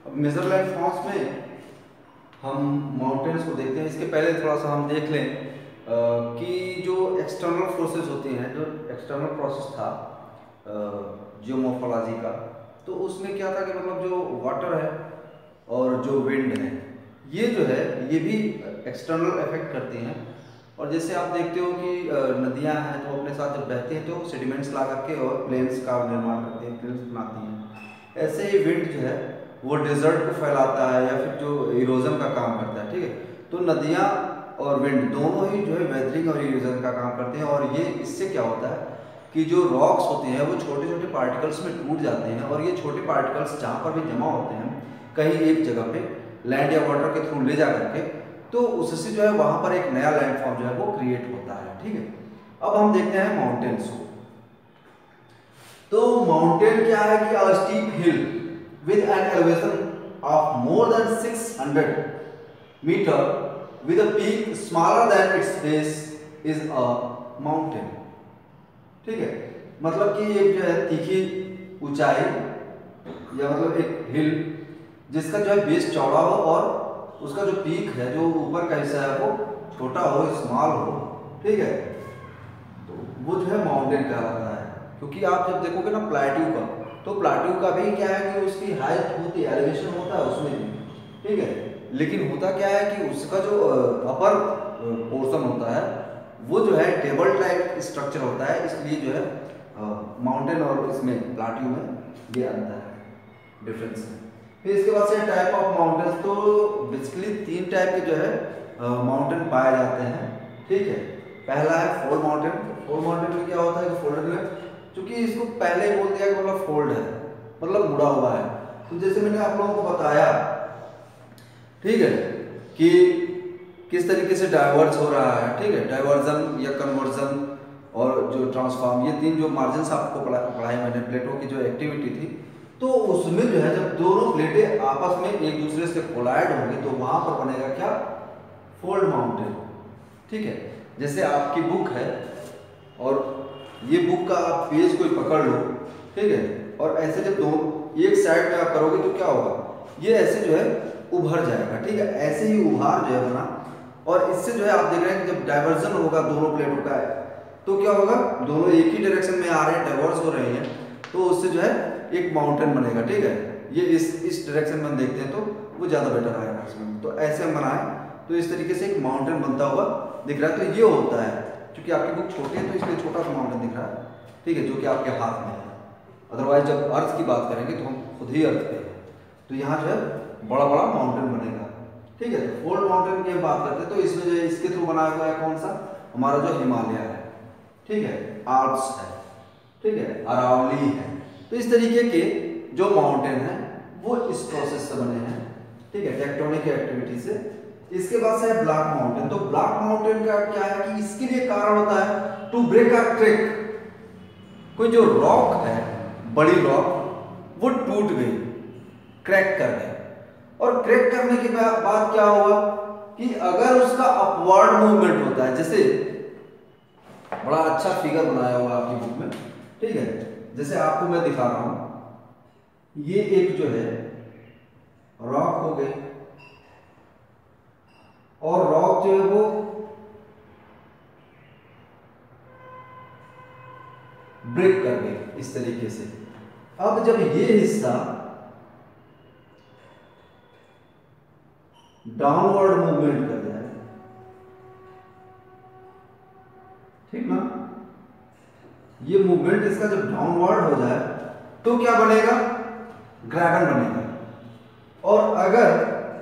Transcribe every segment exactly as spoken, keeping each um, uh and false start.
अब major land forms में हम माउंटेन्स को देखते हैं। इसके पहले थोड़ा सा हम देख लें आ, कि जो एक्सटर्नल फोर्सेस होती हैं, जो एक्सटर्नल प्रोसेस था जियोमॉर्फोलॉजी का, तो उसमें क्या था कि मतलब जो वाटर है और जो विंड है, ये जो है ये भी एक्सटर्नल इफेक्ट करती हैं। और जैसे आप देखते हो कि नदियां हैं तो अपने साथ जब बहती हैं तो सेडिमेंट्स ला करके और प्लेन्स का निर्माण करती हैं, प्लेन्स बनाती हैं। ऐसे ही विंड जो है वो डेजर्ट को फैलाता है या फिर जो इरोजन का काम करता है। ठीक है, तो नदियाँ और विंड दोनों ही जो है वेदरिंग और इरोजन का काम करते हैं। और ये इससे क्या होता है कि जो रॉक्स होते हैं वो छोटे छोटे पार्टिकल्स में टूट जाते हैं, और ये छोटे पार्टिकल्स जहाँ पर भी जमा होते हैं कहीं एक जगह पे लैंड या वाटर के थ्रू ले जा करके, तो उससे जो है वहाँ पर एक नया लैंडफॉर्म जो है वो क्रिएट होता है। ठीक है, अब हम देखते हैं माउंटेन्स को। तो माउंटेन क्या है कि a steep hill with an elevation of more than six hundred meter with a peak smaller than its base is a mountain। ठीक है, मतलब कि एक जो है तीखी ऊंचाई या मतलब एक हिल जिसका जो है बेस चौड़ा हो और उसका जो पीक है, जो ऊपर का हिस्सा है वो छोटा हो, स्मॉल हो। ठीक है, तो वो जो है माउंटेन कहलाता है। क्योंकि आप जब देखोगे ना प्लेट्यू का, तो प्लेट्यू का भी क्या है कि उसकी हाइट होती है, एलिवेशन होता है उसमें भी। ठीक है, लेकिन होता क्या है कि उसका जो अपर पोर्शन होता है वो जो है टेबल टाइप स्ट्रक्चर होता है, इसलिए जो है माउंटेन और इसमें प्लेट्यू में ये अंतर है, डिफरेंस है। फिर इसके बाद से टाइप ऑफ माउंटेन्स, तो बेसिकली तीन टाइप के जो है माउंटेन पाए जाते हैं। ठीक है, पहला है फोल्ड माउंटेन। फोल्ड माउंटेन में क्या होता है कि फोल्डेड में, क्योंकि इसको पहले ही बोल दिया कि मतलब फोल्ड है, मतलब मुड़ा हुआ है। तो जैसे मैंने आप लोगों को बताया, ठीक है, कि किस तरीके से डाइवर्ज हो रहा है। ठीक है, डाइवर्जन या कन्वर्जन और जो ट्रांसफॉर्म, ये तीन जो मार्जिन आपको पढ़ाई मैंने प्लेटों की जो एक्टिविटी थी, तो उसमें जो है जब दोनों प्लेटें आपस में एक दूसरे से कोलाइड होंगी तो वहां पर बनेगा क्या, फोल्ड माउंटेन। ठीक है, जैसे आपकी बुक है और ये बुक का आप पेज कोई पकड़ लो, ठीक है, और ऐसे जब दो एक साइड में आप करोगे तो क्या होगा, ये ऐसे जो है उभर जाएगा। ठीक है, ऐसे ही उभार जो है बना, और इससे जो है आप देख रहे हैं कि जब डाइवर्जन होगा दोनों प्लेटों का तो क्या होगा, दोनों एक ही डायरेक्शन में आ रहे हैं, डाइवर्स हो रहे हैं, तो उससे जो है एक माउंटेन बनेगा। ठीक है, ये इस इस डायरेक्शन में हम देखते हैं तो वो ज़्यादा बेटर आएगा इसमें। तो ऐसे हम बनाएं तो इस तरीके से एक माउंटेन बनता हुआ दिख रहा है। तो ये होता है, क्योंकि आपकी बुक छोटी है तो इसलिए छोटा सा माउंटेन दिख रहा है। ठीक है, जो कि आपके हाथ में है। अदरवाइज जब अर्थ की बात करेंगे तो हम खुद ही अर्थ पे हैं, तो यहाँ जो है बड़ा बड़ा माउंटेन बनेगा। ठीक है, तो फोल्ड माउंटेन की हम बात करते हैं, तो इसमें जो है इसके थ्रू बनाया हुआ है कौन सा, हमारा जो हिमालय है। ठीक है, आल्प्स है, ठीक है, अरावली है। तो इस तरीके के जो माउंटेन है वो इस प्रोसेस से बने हैं। ठीक है, टेक्टोनिक एक्टिविटी से। इसके बाद से है ब्लॉक माउंटेन। तो ब्लॉक माउंटेन का क्या है कि इसके लिए कारण होता है टू ब्रेक अ ट्रैक। कोई जो रॉक है, बड़ी रॉक, वो टूट गई, क्रैक कर गई, और क्रैक करने के बाद क्या हुआ कि अगर उसका अपवर्ड मूवमेंट होता है, जैसे बड़ा अच्छा फिगर बनाया हुआ आपकी बुक में। ठीक है, जैसे आपको मैं दिखा रहा हूं, ये एक जो है रॉक हो गई, और रॉक जो है वो ब्रेक कर गई इस तरीके से। अब जब ये हिस्सा डाउनवर्ड मूवमेंट कर जाए, ठीक ना, ये मूवमेंट इसका जब डाउनवर्ड हो जाए तो क्या बनेगा, ग्रैबन बनेगा। और अगर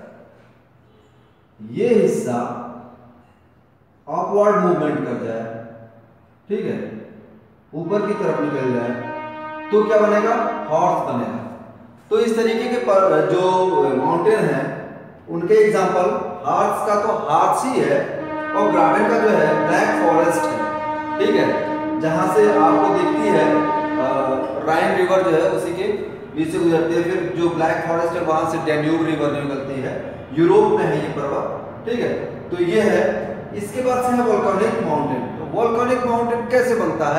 ये हिस्सा अपवर्ड मूवमेंट कर जाए, ठीक है, ऊपर की तरफ निकल जाए, तो क्या बनेगा, हॉर्स बनेगा। तो इस तरीके के पर जो माउंटेन है उनके एग्जांपल, हार्स का तो हार्स ही है, और ग्राबन का जो है ब्लैक फॉरेस्ट है। ठीक है, जहां से आपको दिखती है राइन रिवर जो है उसी के बीच से गुजरती है। फिर जो ब्लैक फॉरेस्ट है वहां से डैन्यूब रिवर निकलती है, यूरोप में है ये पर्वत। ठीक है, तो ये है। इसके बाद से है वोल्केनिक माउंटेन। तो वोल्केनिक माउंटेन कैसे बनता है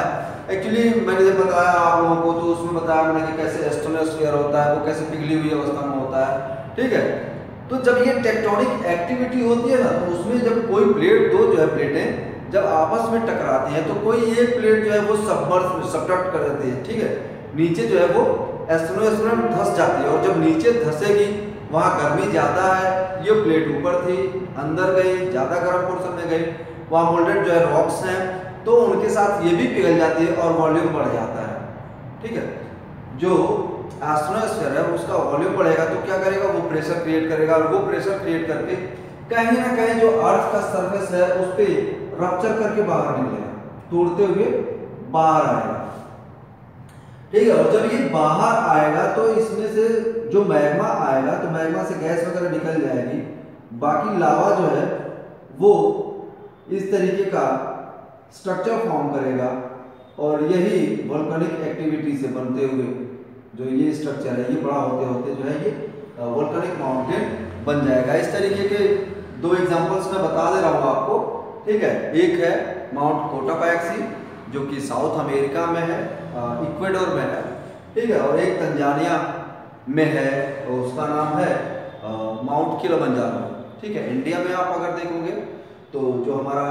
एक्चुअली मैंने जब बताया आप लोगों को तो उसमें बताया मैंने कि कैसे एस्ट्रोनोस्फीयर होता है, वो कैसे पिघली हुई अवस्था में होता है, ठीक है। तो जब ये टेक्टोनिक एक्टिविटी होती है ना, तो उसमें जब कोई प्लेट, दो जो है प्लेटें जब आपस में टकराती हैं तो कोई एक प्लेट जो है वो सबमर्ज सबडक्ट कर देती है, ठीक है, नीचे जो है वो एस्ट्रोनोस्फीयर में धंस जाती है। और जब नीचे धंसेगी वहाँ गर्मी ज़्यादा है, ये प्लेट ऊपर थी, अंदर गई, ज़्यादा गर्म पोर्शन में गई, वहाँ मोल्डेड जो है रॉक्स हैं, तो उनके साथ ये भी पिघल जाती है और वॉल्यूम बढ़ जाता है, ठीक है। जो एस्ट्रोनोस्फीयर है उसका वॉल्यूम बढ़ेगा तो क्या करेगा, वो प्रेशर क्रिएट करेगा, और वो प्रेशर क्रिएट करके कहीं ना कहीं जो अर्थ का सरफेस है उस पर रप्चर करके बाहर निकलेगा, तोड़ते हुए बाहर आएगा, ठीक है। और जब ये बाहर आएगा तो इसमें से जो मैग्मा आएगा तो मैग्मा से गैस वगैरह निकल जाएगी, बाकी लावा जो है वो इस तरीके का स्ट्रक्चर फॉर्म करेगा, और यही वोल्केनिक एक्टिविटी से बनते हुए जो ये स्ट्रक्चर है ये बड़ा होते होते जो है ये वोल्केनिक माउंटेन बन जाएगा। इस तरीके के दो एग्जांपल्स मैं बता दे रहा हूँ आपको, ठीक है। एक है माउंट कोटापैक्सी जो कि साउथ अमेरिका में है, इक्वेडोर में है, ठीक है, और एक तंजानिया में है, और उसका नाम है माउंट किलिमंजारो, ठीक है। इंडिया में आप अगर देखोगे तो जो हमारा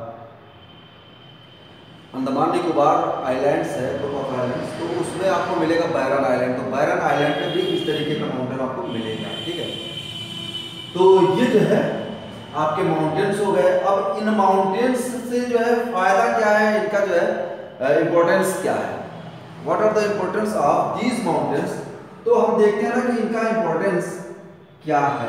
अंडमान निकोबार आइलैंड्स है, ग्रुप ऑफ आइलैंड्स, तो उसमें आपको मिलेगा बैरन आइलैंड, तो बैरन आइलैंड में भी इस तरीके का माउंटेन आपको मिलेगा, ठीक है। तो ये जो है आपके माउंटेन्स हो गए। अब इन माउंटेन्स से जो है फायदा क्या है, इनका जो है इंपॉर्टेंस क्या है, what are the importance of these mountains. तो हम देखते हैं ना कि इनका इंपॉर्टेंस क्या है।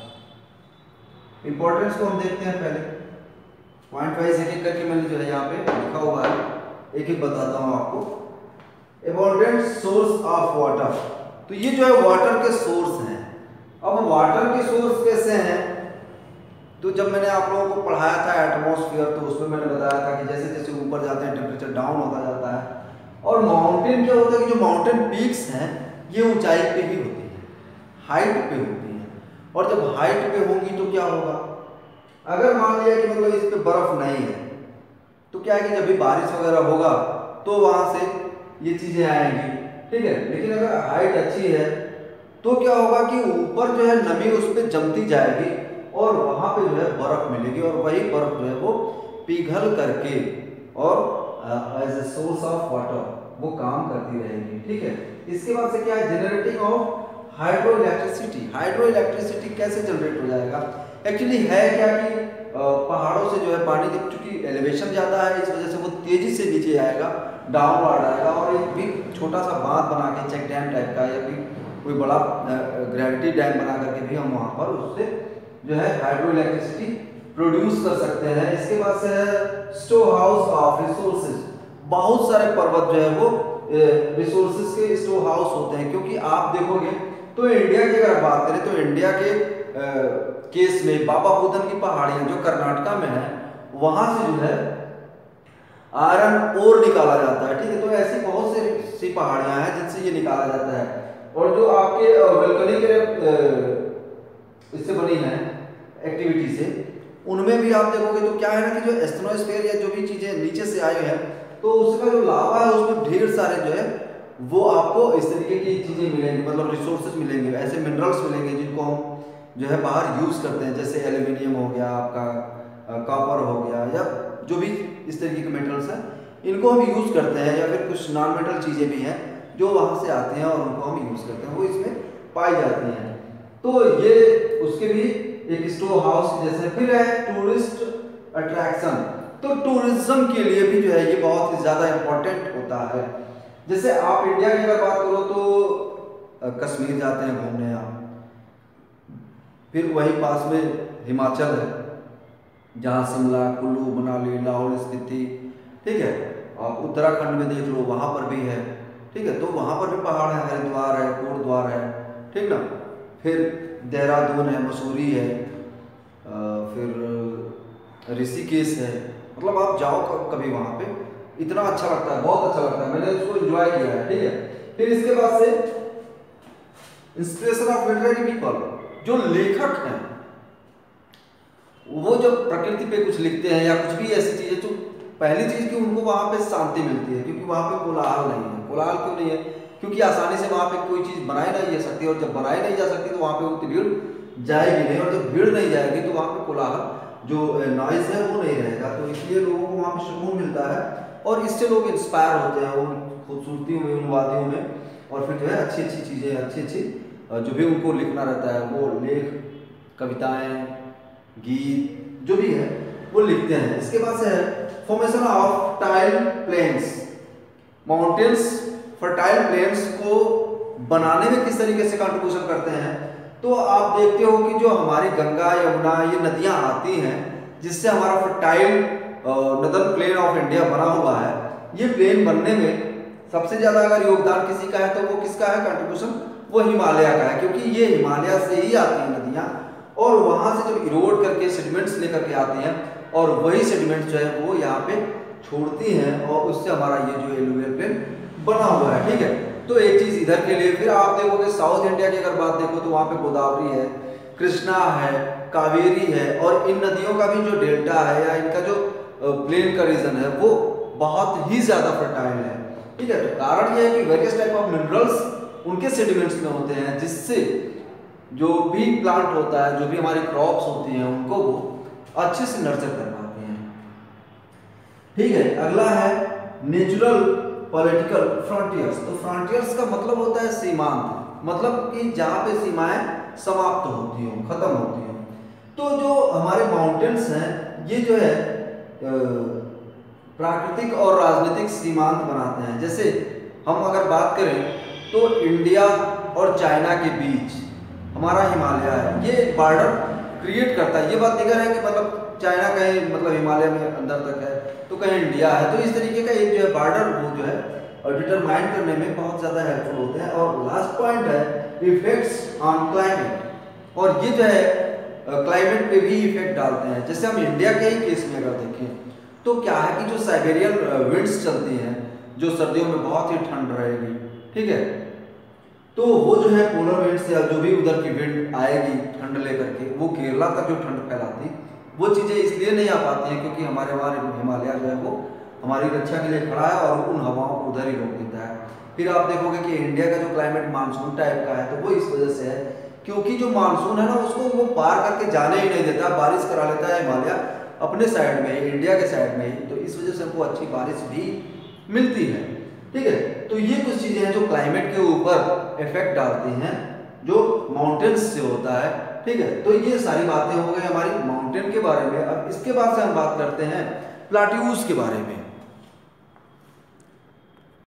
इंपॉर्टेंस को हम देखते हैं पहले पॉइंट वाइज एक एक करके, मैंने जो है यहाँ पे लिखा हुआ है, एक एक बताता हूँ आपको। अबंडेंट सोर्स ऑफ वाटर, तो ये जो है वाटर के सोर्स हैं। अब वाटर के सोर्स कैसे हैं, तो जब मैंने आप लोगों को पढ़ाया था एटमॉस्फेयर, तो उसमें मैंने बताया था कि जैसे जैसे ऊपर जाते हैं टेम्परेचर डाउन होता जाता है, और माउंटेन क्या होता है कि जो माउंटेन पीक्स हैं ये ऊंचाई पे ही होती है, हाइट पे होती है। और जब हाइट पे होंगी तो क्या होगा, अगर मान लिया कि मतलब इस पे बर्फ नहीं है तो क्या है कि जब भी बारिश वगैरह होगा तो वहां से ये चीजें आएंगी, ठीक है। लेकिन अगर हाइट अच्छी है तो क्या होगा कि ऊपर जो है नमी उस पर जमती जाएगी और वहां पे जो है बर्फ मिलेगी, और वही बर्फ जो है वो पिघल करके और as a source of water वो काम करती रहेगी, ठीक है। इसके बाद से क्या है, generating of hydro electricity. Hydro electricity कैसे जनरेट हो जाएगा, एक्चुअली है क्या कि पहाड़ों से जो है पानी, जब चूंकि एलिवेशन ज़्यादा है इस वजह से वो तेजी से नीचे आएगा, डाउनवर्ड आएगा, और एक भी छोटा सा बांध बना के चेक डैम टाइप का या फिर कोई बड़ा ग्रेविटी डैम बना करके भी हम वहाँ पर उससे जो है हाइड्रो इलेक्ट्रिसिटी प्रोड्यूस कर सकते हैं। इसके बाद से है स्टोर हाउस ऑफ रिसोर्सेज। बहुत सारे पर्वत जो है वो रिसोर्सेज के स्टोर हाउस होते हैं, क्योंकि आप देखोगे तो इंडिया की अगर बात करें तो इंडिया के आ, केस में बाबा बुदन की पहाड़ियां जो कर्नाटका में है, वहां से जो है आयरन ओर निकाला जाता है, ठीक है। तो ऐसी बहुत सी सी पहाड़ियां हैं जिनसे ये निकाला जाता है। और जो आपके वोल्केनिक इससे बनी है एक्टिविटी से, उनमें भी आप देखोगे तो क्या है ना कि जो एस्ट्रोनोस्फीयर या जो भी चीजें नीचे से आई है तो उसका जो लावा है उसमें ढेर सारे जो है वो आपको इस तरीके की चीजें मिलेंगी, मतलब रिसोर्सेज मिलेंगे, ऐसे मिनरल्स मिलेंगे जिनको हम जो है बाहर यूज करते हैं, जैसे एल्यूमिनियम हो गया, आपका कॉपर हो गया, या जो भी इस तरीके के मेटल्स हैं इनको हम यूज करते हैं, या फिर कुछ नॉन मेटल चीजें भी हैं जो वहां से आती हैं और उनको हम यूज करते हैं, वो इसमें पाई जाती हैं। तो ये उसके भी एक स्टोर हाउस जैसे। फिर है टूरिस्ट अट्रैक्शन, तो टूरिज्म के लिए भी जो है ये बहुत ही ज्यादा इंपॉर्टेंट होता है। जैसे आप इंडिया की अगर बात करो तो कश्मीर जाते हैं घूमने आप, फिर वही पास में हिमाचल है जहाँ शिमला, कुल्लू, मनाली, लाहौल स्पीति, ठीक है। आप उत्तराखंड में देख लो वहाँ पर भी है, ठीक है। तो वहाँ पर भी पहाड़ है, हरिद्वार है, कोटद्वार है, ठीक ना। फिर देहरादून है, मसूरी है, फिर ऋषिकेश है, मतलब आप जाओ कभी वहाँ पे, इतना अच्छा लगता है, बहुत अच्छा लगता है, मैंने उसको एंजॉय किया है, ठीक है। फिर इसके बाद से इंस्पिरेशन ऑफ लिटरेरी पीपल, जो लेखक हैं वो जब प्रकृति पे कुछ लिखते हैं या कुछ भी ऐसी चीजें जो पहली चीज कि उनको वहां पे शांति मिलती है, क्योंकि वहां पे कोलाहल नहीं है। कोलाहल क्यों नहीं है? क्योंकि आसानी से वहां पे कोई चीज बनाई नहीं जा सकती, और जब बनाई नहीं जा सकती तो वहां पे उतनी भीड़ जाएगी नहीं, और जब भीड़ नहीं जाएगी तो वहां पे कोलाहल जो नॉइज है वो नहीं रहेगा। तो इसलिए लोगों को वहां पे सुकून मिलता है, और इससे लोग इंस्पायर होते हैं उन खूबसूरती में, उन वादियों में, और फिर जो है अच्छी अच्छी चीजें, अच्छी अच्छी जो भी उनको लिखना रहता है वो लेख, कविताएं, गीत जो भी है वो लिखते हैं। इसके बाद से है formation of tile plains. Mountains fertile plains को बनाने में किस तरीके से कंट्रीब्यूशन करते हैं? तो आप देखते हो कि जो हमारी गंगा, यमुना, ये नदियां आती हैं, जिससे हमारा fertile northern plain of India बना हुआ है। ये प्लेन बनने में सबसे ज्यादा अगर योगदान किसी का है तो वो किसका है कंट्रीब्यूशन? वो हिमालय का है, क्योंकि ये हिमालय से ही आती है नदियां, और वहां से जब इरोड करके सेडिमेंट्स लेकर के आती हैं, और वही सेडिमेंट्स जो है वो यहाँ पे छोड़ती हैं, और उससे हमारा ये जो एलुवियल प्लेन बना हुआ है। ठीक है, तो एक चीज इधर के लिए। फिर आप देखोगे साउथ इंडिया की अगर बात देखो तो वहां पे गोदावरी है, कृष्णा है, कावेरी है, और इन नदियों का भी जो डेल्टा है या इनका जो प्लेन का रीजन है वो बहुत ही ज्यादा फर्टाइल है। ठीक है, तो कारण यह है कि वेरियस टाइप ऑफ मिनरल्स उनके सेडिमेंट्स में होते हैं, जिससे जो भी प्लांट होता है, जो भी हमारी क्रॉप्स होती हैं, उनको वो अच्छे से नर्चर कर पाते हैं। ठीक है, अगला है नेचुरल पॉलिटिकल फ्रंटियर्स। तो फ्रंटियर्स का मतलब होता है सीमांत, मतलब कि जहां पे सीमाएं समाप्त होती हो, खत्म होती हो। तो जो हमारे माउंटेन्स हैं ये जो है प्राकृतिक और राजनीतिक सीमांत बनाते हैं। जैसे हम अगर बात करें तो इंडिया और चाइना के बीच हमारा हिमालय है, ये एक बॉर्डर क्रिएट करता है। ये बात दिखा है कि मतलब चाइना कहीं मतलब हिमालय में अंदर तक है, तो कहीं इंडिया है, तो इस तरीके का एक जो है बॉर्डर वो जो है और डिटरमाइन करने में बहुत ज़्यादा हेल्पफुल होते हैं। और लास्ट पॉइंट है इफेक्ट्स ऑन क्लाइमेट, और ये जो है क्लाइमेट पे भी इफेक्ट डालते हैं। जैसे हम इंडिया के ही केस में अगर देखें तो क्या है कि जो साइबेरियन विंड्स चलती हैं, जो सर्दियों में बहुत ही ठंड रहेगी, ठीक है, तो वो जो है पोलर विंड्स या जो भी उधर की विंड आएगी ठंड लेकर के, वो केरला तक जो ठंड फैलाती, वो चीज़ें इसलिए नहीं आ पाती हैं क्योंकि हमारे हमारे हिमालय जो है वो हमारी रक्षा के लिए खड़ा है और उन हवाओं को उधर ही रोक देता है। फिर आप देखोगे कि इंडिया का जो क्लाइमेट मानसून टाइप का है, तो वो इस वजह से है क्योंकि जो मानसून है ना उसको वो पार करके जाने ही नहीं देता, बारिश करा लेता है हिमालय अपने साइड में ही, इंडिया के साइड में ही, तो इस वजह से हमको अच्छी बारिश भी मिलती है। ठीक है, तो ये कुछ चीजें हैं जो क्लाइमेट के ऊपर इफेक्ट डालती हैं, जो माउंटेन्स से होता है। ठीक है, तो ये सारी बातें हो गई हमारी माउंटेन के बारे में। अब इसके बाद से हम बात करते हैं प्लाट्यूज के बारे में।